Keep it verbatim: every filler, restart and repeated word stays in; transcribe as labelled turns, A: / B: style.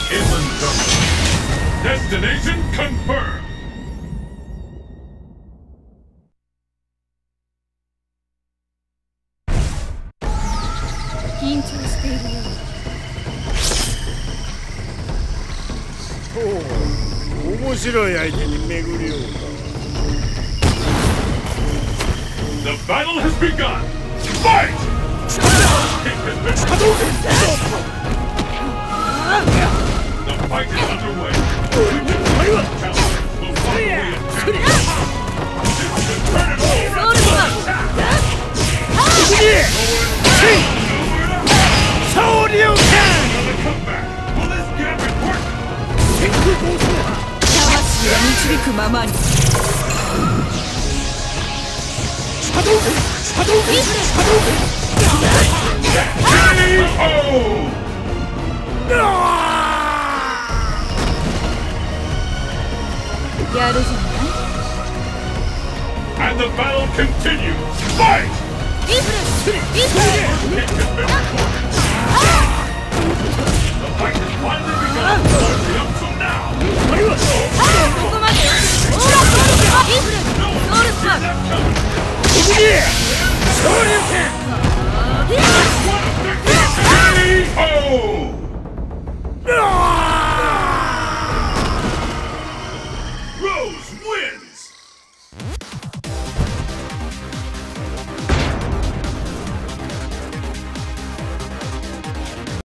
A: Inland zone. Destination confirmed.
B: 緊張しているよ。
C: おお、面白い相手に巡り合うか。
A: The battle has begun. Fight! The fight is underway. And the battle continues. Fight! The fight has finally begun. Up to now. No one sees that coming.